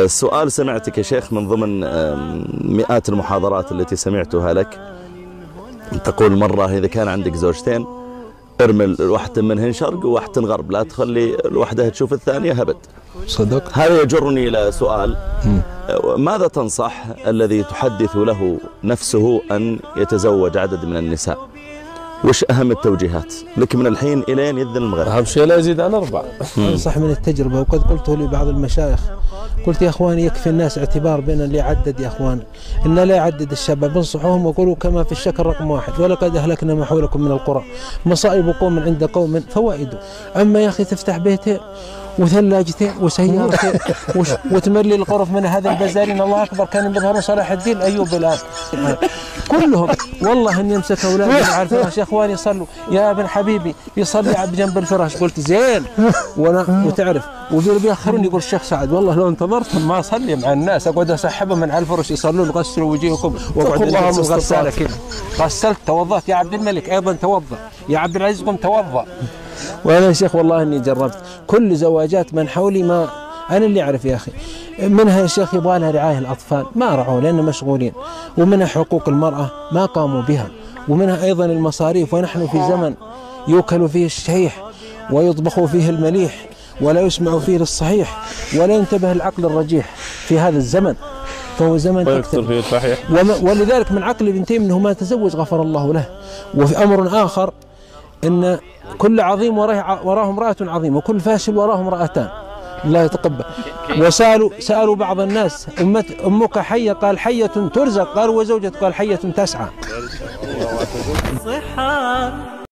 سؤال سمعتك يا شيخ من ضمن مئات المحاضرات التي سمعتها لك، تقول مرة إذا كان عندك زوجتين ارمي واحدة منهن شرق وواحدة غرب، لا تخلي الواحدة تشوف الثانية هبد. صدق. هذا يجرني إلى سؤال، ماذا تنصح الذي تحدث له نفسه أن يتزوج عدد من النساء؟ وش أهم التوجيهات لك من الحين إلين يذن المغرب؟ أهم شيء لا يزيد عن 4. أنصح من التجربة، وقد قلته لبعض المشايخ، قلت يا أخواني يكفي الناس اعتبار بين اللي يعدد يا أخوان، إن لا يعدد الشباب، انصحوهم وقولوا كما في الشكر رقم 1، ولقد أهلكنا ما حولكم من القرى مصائب قوم عند قوم فوائد. أما يا أخي تفتح بيتين وثلاجتين وسيارتين وتملي الغرف من هذا البزارين، الله أكبر، كان يظهرون صلاح الدين أيوب الآن كلهم، والله إن يمسك أولادنا على الفراش يا أخواني صلوا يا ابن حبيبي، يصلي بجنب الفراش. قلت زين، وتعرف وبيأخرون، يقول الشيخ سعد والله لو انتظرتهم ما أصلي مع الناس، أقعد أسحبهم من على الفرش يصلون، غسلوا وجيهكم واقعد غسالة كذا، غسلت توضأت يا عبد الملك أيضا توضأ، يا عبد العزيز قم توضأ. وأنا يا شيخ والله إني جربت كل زواجات من حولي، ما أنا اللي أعرف يا أخي، منها يا شيخ يبغى لها رعاية الأطفال ما رعوا لأنهم مشغولين، ومنها حقوق المرأة ما قاموا بها، ومنها أيضا المصاريف، ونحن في زمن يوكل فيه الشحيح ويطبخ فيه المليح ولا يسمع فيه للصحيح ولا ينتبه العقل الرجيح في هذا الزمن، فهو زمن ويكثر فيه الفحيح، ولذلك من عقل ابن تيمية أنه ما تزوج غفر الله له. وفي أمر آخر إن كل عظيم وراه امرأة عظيمة، وكل فاشل وراه امرأتان، الله يتقبل. سألوا بعض الناس أمك حية؟ قال حية ترزق. قالوا وزوجتك؟ قال حية تسعى.